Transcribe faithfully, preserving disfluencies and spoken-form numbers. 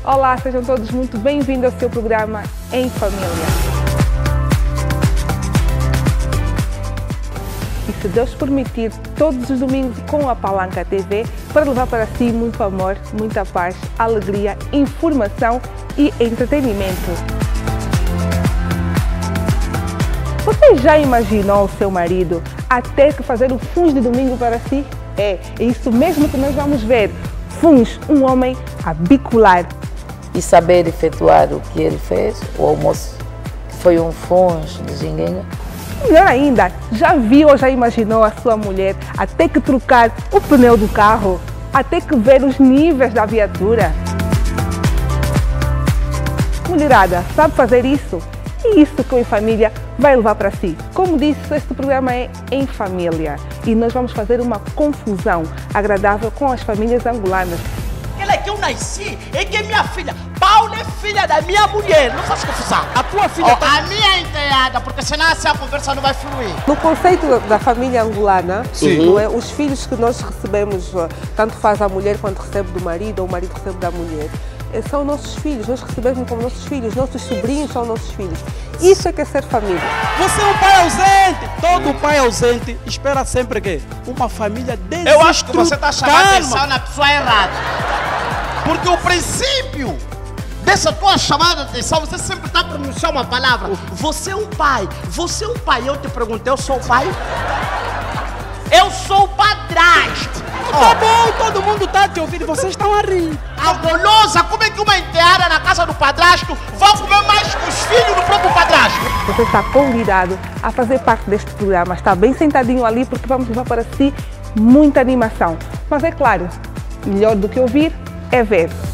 Olá, sejam todos muito bem-vindos ao seu programa Em Família. E se Deus permitir, todos os domingos com a Palanca T V, para levar para si muito amor, muita paz, alegria, informação e entretenimento. Você já imaginou o seu marido a ter que fazer o funs de domingo para si? É, é isso mesmo que nós vamos ver. Funs, um homem a bicular. E saber efetuar o que ele fez, o almoço, que foi um funs de ginguinha. Melhor ainda, já viu ou já imaginou a sua mulher a ter que trocar o pneu do carro, a ter que ver os níveis da viatura? Mulherada, sabe fazer isso? E isso que o Em Família vai levar para si. Como disse, este programa é Em Família e nós vamos fazer uma confusão agradável com as famílias angolanas. Aquela que eu nasci é que é minha filha. Paula é filha da minha mulher. Não faz confusão. A tua filha oh, tá... A minha é enteada, porque senão assim a conversa não vai fluir. No conceito da família angolana, não é, os filhos que nós recebemos, tanto faz a mulher quanto recebe do marido ou o marido recebe da mulher, são nossos filhos, nós recebemos como nossos filhos, nossos sobrinhos são nossos filhos. Isso é que é ser família. Você é um pai ausente, todo pai ausente espera sempre que uma família desestruturada. Eu acho que você está chamando atenção na pessoa errada. Porque o princípio dessa tua chamada de atenção, você sempre está a pronunciar uma palavra. Você é um pai, você é um pai. Eu te perguntei, eu sou o pai? Eu sou o padrasto. Tá oh. bom, todo mundo tá te ouvindo, vocês estão a rir. A golosa, como é que uma enteada na casa do padrasto vai comer mais que os filhos do próprio padrasto? Você está convidado a fazer parte deste programa, está bem sentadinho ali porque vamos levar para si muita animação. Mas é claro, melhor do que ouvir é ver.